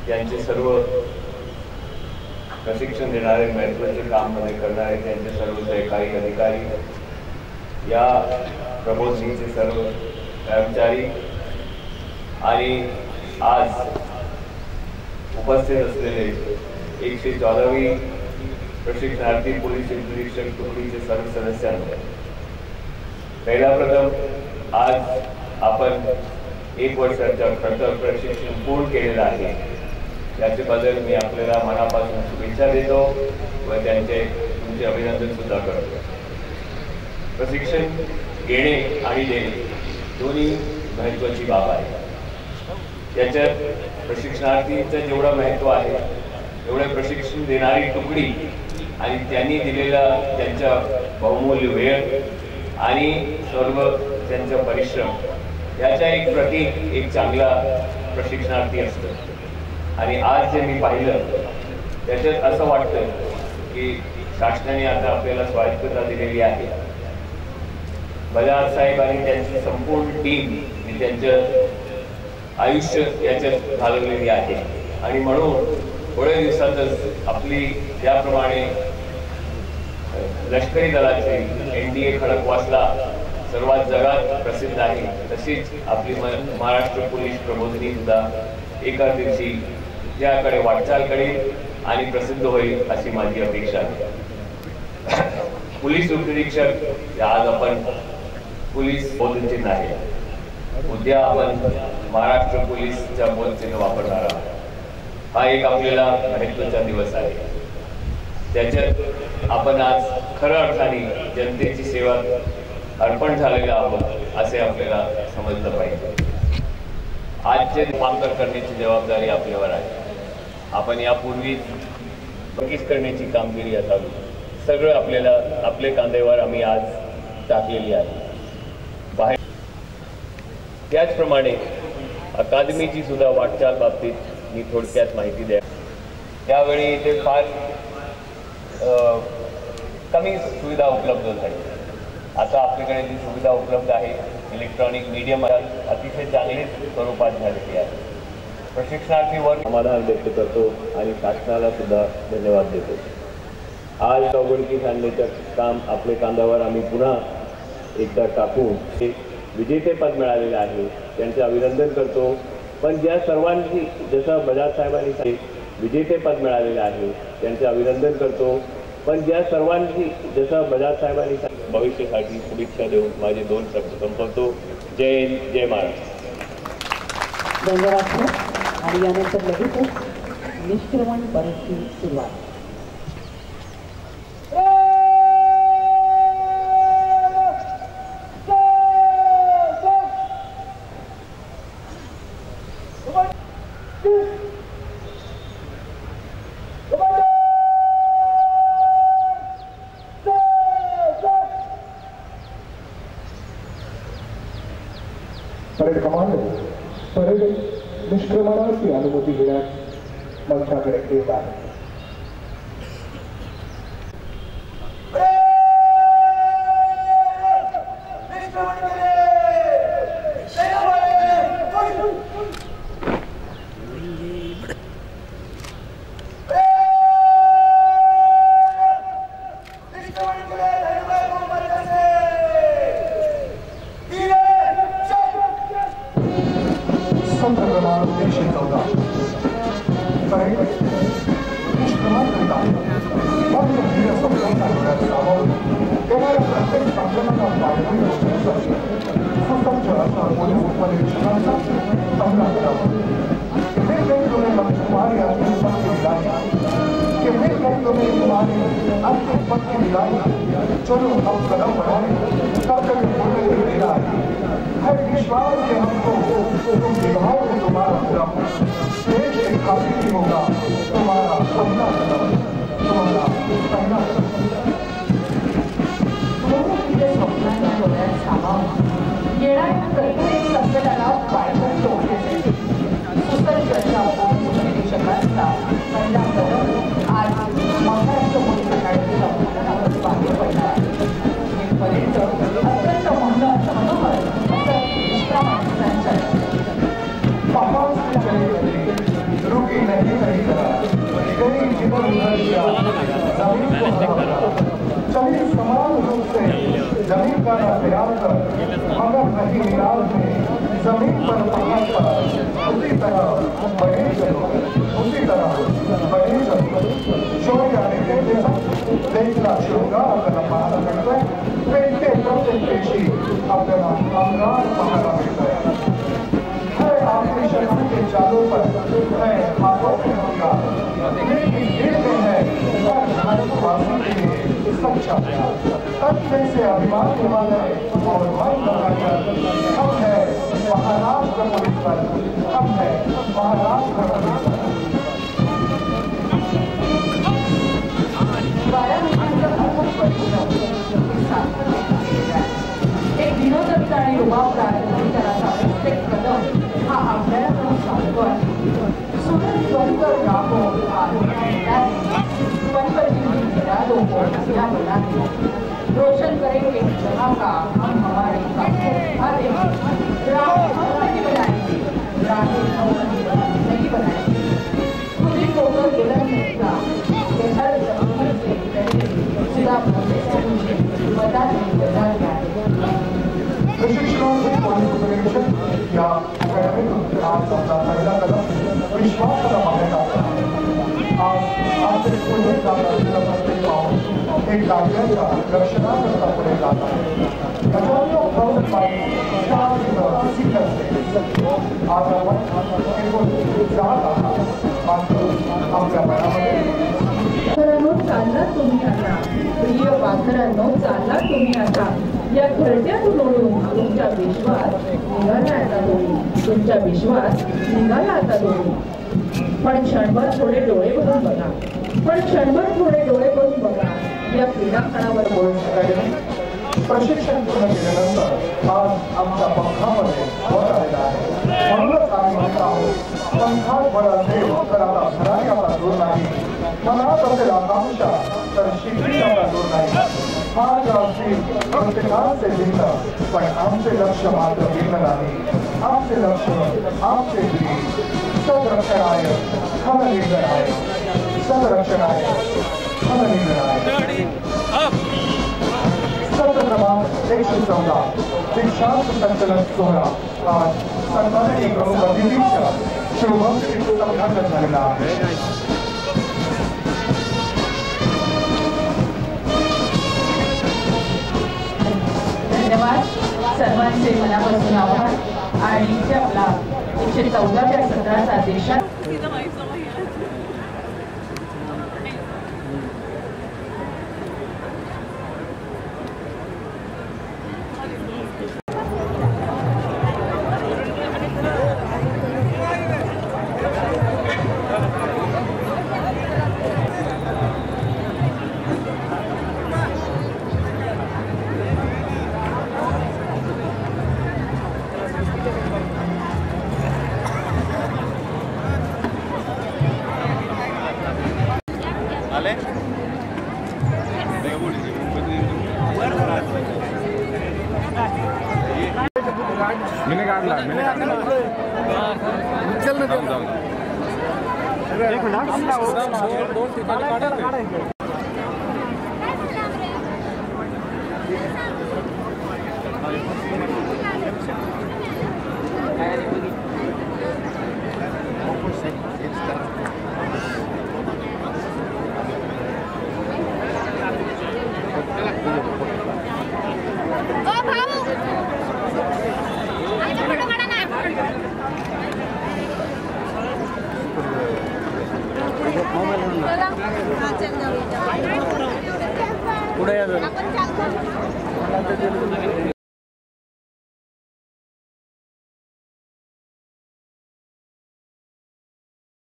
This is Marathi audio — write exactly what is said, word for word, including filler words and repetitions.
त्यांचे सर्व प्रशिक्षण देणारे महत्त्वाचे काम मध्ये करणारे त्यांचे सर्व सहकारी अधिकारी, या प्रबोधिनीचे सर्व कर्मचारी आणि आज उपस्थित असलेले एकशे चौदावी प्रशिक्षणार्थी पोलीस निरीक्षक तुकडीचे सर्व सदस्यांना पहिला प्रथम आज आपण एक वर्षाचं खडतर प्रशिक्षण पूर्ण केलेलं आहे, याच्याबद्दल मी आपल्याला मनापासून शुभेच्छा देतो व त्यांचे तुमचे अभिनंदन सुद्धा करतो। प्रशिक्षण घेणे आणि देणे दोन्ही महत्त्वाची बाब आहे। याच्यात प्रशिक्षणार्थींचं जेवढं महत्त्व आहे एवढे प्रशिक्षण देणारी तुकडी आणि त्यांनी दिलेला त्यांचा बहुमूल्य वेळ आणि सर्व त्यांचा परिश्रम याचा एक प्रतीक एक चांगला प्रशिक्षणार्थी असतो। आणि आज जे मी पाहिलं त्याच्यात असं वाटतं की शासनाने आता आपल्याला स्वायत्तता दिलेली आहे। बजाज साहेब आणि त्यांची संपूर्ण टीम मी त्यांचं आयुष्य याच्यात घालवलेली आहे आणि म्हणून थोड्या दिवसातच आपली त्याप्रमाणे लष्करी दलाचे एन डी ए खडकवासला सर्वात जगात प्रसिद्ध आहे, तशीच आपली महाराष्ट्र पोलीस प्रबोधिनी सुद्धा एका दिवशी त्याकडे वाटचाल करेल आणि प्रसिद्ध होईल अशी माझी अपेक्षा आहे। पोलीस उपनिरीक्षक आज आपण पोलीस बोधचिन्ह आहे, उद्या आपण महाराष्ट्र पोलीसचा बोधचिन्ह वापरणार आहोत। हा एक आपल्याला महत्त्वाचा दिवस आहे, त्याच्यात आपण आज खऱ्या अर्थाने जनतेची सेवा अर्पण झालेला आहोत असे आपल्याला समजलं पाहिजे। आजचे रूपांतर करण्याची जबाबदारी आपल्यावर आहे। आपण यापूर्वी बकीस करण्याची कामगिरी असावी सगळं आपल्याला आपले कांद्यावर आम्ही आज टाकलेली आहे। बाहेर त्याचप्रमाणे अकादमीची सुद्धा वाटचाल बाबतीत मी थोडक्यात माहिती द्या। त्यावेळी इथे फार कमी सुविधा उपलब्ध झाली, आता आपल्याकडे जी सुविधा उपलब्ध आहे इलेक्ट्रॉनिक मीडियम अतिशय चांगली स्वरूपात झालेली आहे। प्रशिक्षणार्थी वर्ग समाधान व्यक्त करतो आणि शासनाला सुद्धा धन्यवाद देतो। आज चौघडकीस आणण्याचं काम आपल्या कांद्यावर आम्ही पुन्हा एकदा टाकून ते विजेतेपद मिळालेलं आहे त्यांचे अभिनंदन करतो। पण ज्या सर्वांची जसं बजाज साहेबांनी विजेतेपद मिळालेलं आहे त्यांचे अभिनंदन करतो। पण ज्या सर्वांची जसं बजाज साहेबांनी भविष्यासाठी शुभेच्छा देऊन माझे दोन शब्द संपवतो। जय हिंद, जय महाराष्ट्र। धन्यवाद। आणि यानंतर लगेचच निष्क्रमण परीक्षेची सुरुवात। परेड कमांडो परेड निष्क्रमणाची अनुमती घेण्यास मंचाकडे येत आहे। चलो हम कदम बढ़ाएं, कर्तव्य पूर्ण देना है विश्वास के हमको तुम निभाओगे तुम्हारा क्रम, देश के काफी भी होगा तुम्हारा अपना कदम, तुम्हारा पहला कदम। स्वप्नांच्या डोळ्यात सामावून येणाऱ्या कल्पनेत संकटाला पायदळ तोडण्यासाठी सुसज्ज पोलीस निरीक्षकांचा पहिला कदम आज महाराष्ट्र पोलीस अकादमीला बाहेर पडला आहे। इथपर्यंत अत्यंत मनोहर असं निष्काम माणसांच्या पापावरच्या गळेमध्ये रुकी नाही तैयार कर मगर नहीं मिलाल में जमीन पर पहाड़ पर उसी तरह बढ़े चलो, उसी तरह बढ़े चलो। शोर आने देते हैं देखना श्रृंगार अपना पहाड़ा करता है पेटे प्रत्येक पेशी अपना अंगार पहाड़ा करता है। है आपकी शक्ति के चालों पर है हाथों में अंगार, लेकिन दिल में है हर भारतवासी के लिए सच्चा प्यार। तथ्य से अभिमान हिमालय और मन लगाकर हम है महाराष्ट्र पुलिस बल, हम है महाराष्ट्र पुलिस बल। एक विनोदत्ता आणि रुबाबदार परिसराचा प्रत्येक कदम हा आपल्याला सांगतो आहे. सुंदर स्वंकर गावो या मुलांनी रोशन करेंगे जहाँ का हम हमारे अरे राह नहीं बनाएंगे, राहें नहीं बनाएंगे। खुदी को तो बुलंद होगा कि हर जमीन से पहले खुदा मुझे से मुझे बता नहीं बता क्या प्रशिक्षण क्वालिफिकेशन या एकेडमिक आज अपना पहला कदम विश्वास का मान्यता आज आपसे पुणे का प्रत्येक पाँव एक कार्य का रक्षणा करता पुणे जाता है। हजारों थाउजेंड माइल शांत सीकर से आज आपण एकूण जात आहात मात्र आपल्या मनामध्ये चालला तुम्ही आता प्रिय वाघरांनो चालला तुम्ही आता या घरट्यातून ओढून तुमचा विश्वास निघाला आता दोन्ही तुमचा विश्वास निघाला आता दोन्ही पण क्षणभर थोडे डोळे भरून बघा पण क्षणभर थोडे डोळे भरून बघा या क्रीडाखणावर प्रशिक्षण पूर्ण केल्यानंतर आज आमच्या पंखामध्ये भर आलेला आहे. म्हणूनच आम्ही म्हणत आहोत पंखात भर असेल तर आता भरारी आपला दूर नाही, मनात असेल आकांक्षा तर शिकवी आपला दूर नाही. मार्ग असतील प्रत्येकाचे भिन्न पण आमचे लक्ष मात्र भिन्न नाही. आमचे लक्ष आमचे ध्येय संरक्षणाय खमनिर्णयाय संरक्षणाय खमनिर्णयाय. सत्र क्रमांक एकशे चौदा दीक्षांत संचलन सोहळा आज सन्माननीय प्रमुख अतिथींच्या शुभमंत्री संघाटन झालेला आहे. धन्यवाद सर्वांचे मनापासून आभार. आणि इथे आपला एकशे चौदाव्या सत्राचा देशात मैंने काटला मैंने काटला चल ना जाऊ जाऊ एक मिनिट दोन ठिकाणी काढा. पुढे या